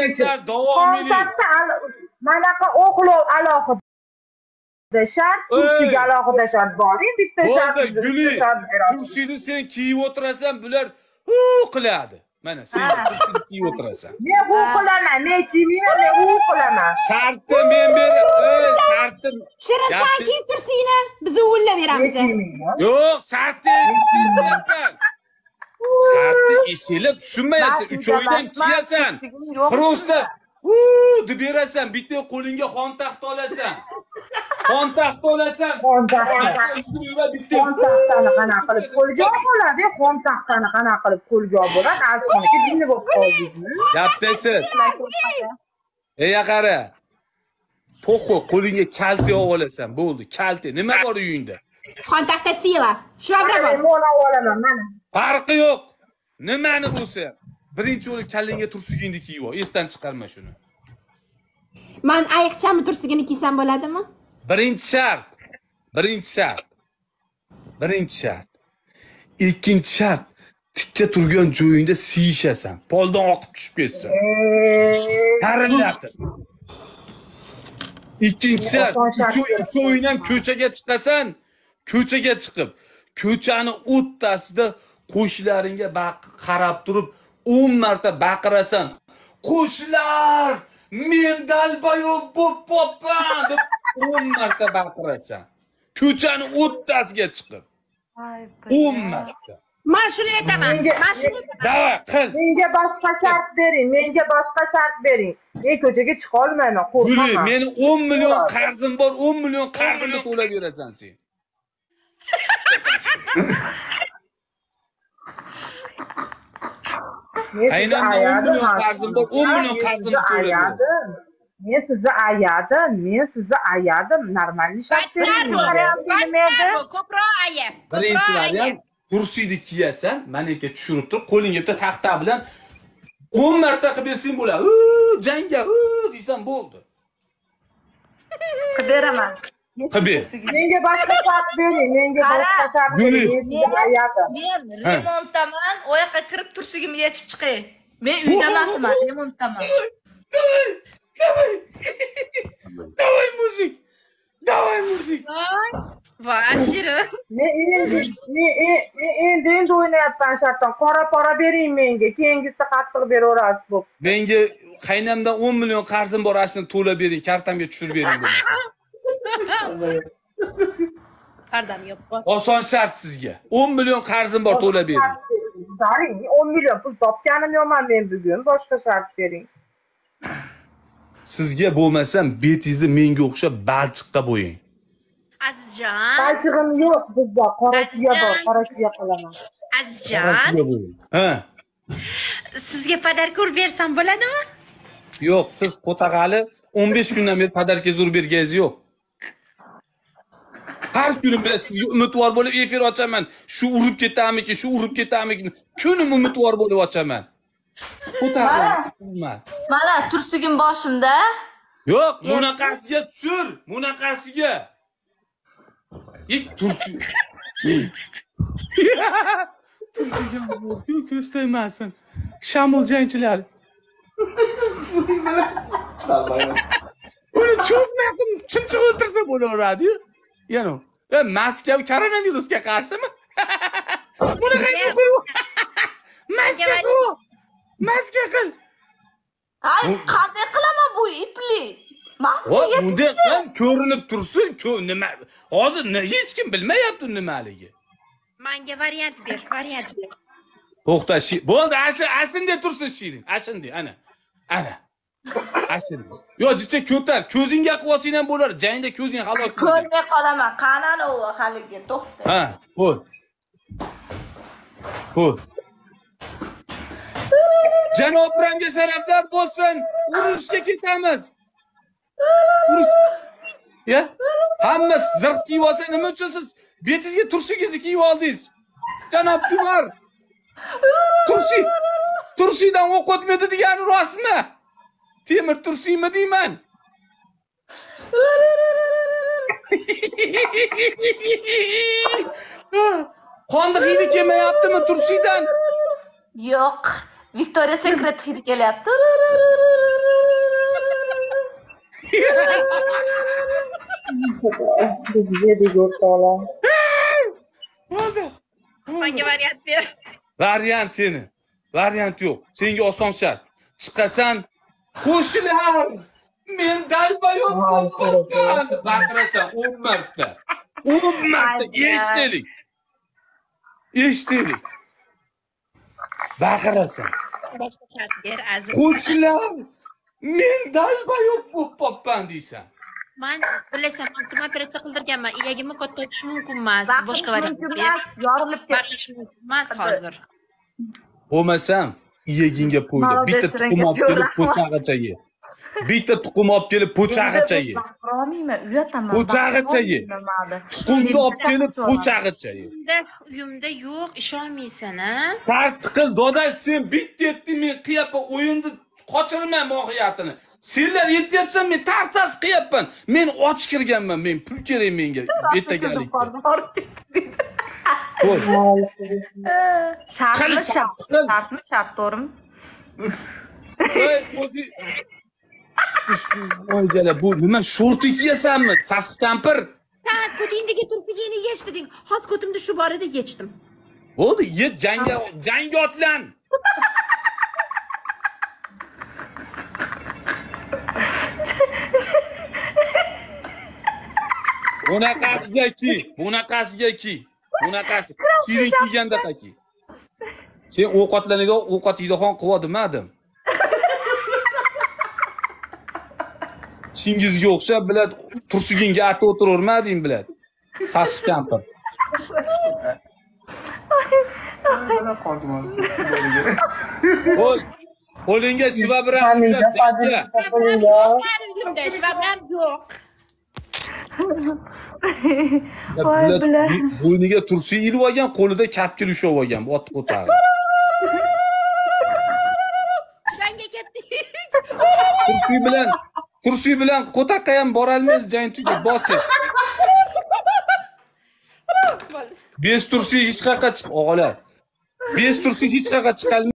Muxtasar davomiy. Manaqa o'qlov alohida shart, kursiga alohida shart boring, bitta shart. Bo'ldi, Guli. Kursini sen kiyib o'tirasan, bular hu qiladi. Mana sen kursini kiyib o'tirasan. Men bu qilaman, men kiymayman, men bu qilaman. Shartni men berib, shartni. Shirin sen kiyib tursingni, biz uvullab beramiz. Yo'q, shartni eslayapman. Shartni eslab tushunmayapsan. 3 oydan kiyasan. Prosta deb berasan, bitta qo'lingga xon taxt olasan. Xon taxt olasan. Xon taxtani qanaqa qilib qo'lga oladi? Xon taxtani qanaqa qilib qo'lga oladi? Azxonga jinni bo'lib qoldingmi? Gapdasiz. Qara. To'qo qo'lingga kalta olasan, bo'ldi. Kalta nima bor uyingda? Xon taxta sila. Shvabra bor. Men olaman, mana. Farqi yo'q. Nimani bo'lsa, birinchi o'lib kallingga tursugingni kiyib ol. Esdan chiqarma shuni. Men ayiqchami tursigini kiysam bo'ladimi? Birinchi shart. Ikkinchi shart, tikka turgan joyingda siyishasan. Poldan oqib tushib ketsin. Qarillatib. Ikkinchi shart, uch o'yindan ko'chaga chiqasan, ko'chaga chiqib, ko'chani o'rtasida qo'shnilaringga qarab turib 10 marta baqirasan. Qo'shnilar, men dalbayo bo'pman deb 10 marta baqirasan. Ko'chani o'rtasiga chiqib. 10 marta. Men shuni aytaman. Dava qil. Menga boshqa shart bering, Men ko'chaga chiqa olmayman, qo'rqaman. Guli, meni 10 million qarzim bor, 10 million qarzimni to'lab berasan sen. Qaynamda 10 million qarzim bor, 10 million qarzimni to'lab berasan. Men sizni ayadim, normal shart bering. Ko'proq ayab. Birinchi variant, kursini kiyasan, menga tushirib tur, qo'lingga bitta taxta bilan 10 marta qilib bersang bo'ladi. Jangga deysan bo'ldi. Qilib beraman. Qilib. Menga boshqa shart bering, Men remontdaman, o yoqqa kirib tursigimni yechib chiqay. Men uyda emasman, remontdaman. Давай, muzik. Voy, Shirin. Men endi o'ynayapman shartdan. Qora bering menga, keyingisi qattiq beraverasiz bo'p. Menga qaynamdan 10 million qarzim bor, aslini to'lab bering, kartamga tushirib bering bo'lmasa. Qardam yo'q. Oson shart sizga. 10 million qarzim bor, to'lab bering. Daring, 10 million pul topganim yo'qman men bugun. Boshqa shart bering. Sizga bo'lmasam, betingizni menga o'xshab balchiqqa bo'ying. Azizjon. Balchig'im yo'q bizda, qorachiga bor, qorachiga qilaman. Azizjon. Ha. Sizga podarka bersam bo'ladimi? Yo'q, siz qo'tag'ali 15 kundan beri podarka urib berganingiz yo'q. Har kuni men sizga umidvor bo'lib efir ochaman. Shu urib ketamiki, kunim umidvor bo'lib ochaman. Mana tursigim boshimda. Yo'q, bunaqasiga tushir, bunaqasiga. Tursi. Tursiga ko'staymasin. Shamol jangchilar. Uni cho'zmay chimchiq o'tirsa bo'laveradi-yu. Yana, Moskva koronavirusga qarshimi? Bunaqa Maska qil. Ay, qanday qilaman bu ipli? Maskaga. Unda ham ko'rinib tursin, nima? Hozir hech kim bilmayapti nimaligi. Menga variant ber. To'xta, bo'ldi, aslinde tursin Shirin. Ashindi, ana. Ashindi. Yo, jicha ko'tar, ko'zingga qilsang ham bo'lar. Jangda ko'zing halok. Ko'rmay qolaman. Qanani u haligi, to'xta. Ha, bo'l. Janobramga sharaflar bo'lsin. Urushga ketamiz. Ya? Hammasi zirq kiyib olsa nima uchun siz betingizga tursingizni kiyib oldingiz? Janob Jumar. Tursidan o'q o'tmadi degani rostmi? Temir tursiymi deyman? Qondiq hidi kelmayaptimi tursidan? Yo'q. Victoria's Secret hidi kelyapti. Menga variant ber. Variant seni. Variant yo'q. Senga oson shart. Chiqasan, qo'shlar. Men dalbayoq bo'ldim. Baqirasan 10 marta. 10 marta eshitdik. Eshitdik. Baqirasan. Boshqa shart ber azim. Qo'shlar. Men dalbayoq bo'libman deysan. Men bilasan, men operatsiya qildirganman. Iyagimni katta etish mumkin emas. Boshqa variant ber. Yorilib ketdi. Baqish mumkin emas hozir. Bo'lmasam, iyagingga qo'ydi. Bitta tuxum olib kelib po'chag'icha ye. Bitta tuxum olib kelib po'chag'icha ye. Bormayman, uyataman. Po'chag'icha ye. Tuxumni olib kelib po'chag'icha ye. Uyimda yo'q, ishonmaysan-a? Sart qil, doda sen bitta etding, men qiyapman o'yinni qochirmay mohiyatini. Senlar yetyapsan, men tars qiyapman. Men och kirganman, men pul kerak menga ertagalikka. Shartmi, to'g'rimi? O'yjala, bu nima shorti kiyasanmi? Sassiq kampir. Sen ko'tingdagi tursigini yechding. Hozir ko'timda shu bor edi, yechdim. Bo'ldi, yet jangga otlan. Bunaqasiga ki. Bunaqasi. Shirin kiyganda qaki. Sen ovqatlanadigan ovqatingizxon qildim. Chingizga o'xshab bilad, tursuginga ati o'tiravermading bilad. Sassiq kampir. Qo'lingga shiva bilan ushlab jangga. Uyimda shiva bilan yo'q. Bo'yniga tursi ilib olgan, qo'lida kapkir ushlab olgan, otib o'tadi. Jangga ketdik. Kursi bilan qo'taqqa ham bora olmaysiz, jang tugab bosing. Bez tursi hech qayerga chiq, o'g'lar. Bez tursi hech qayerga chiqa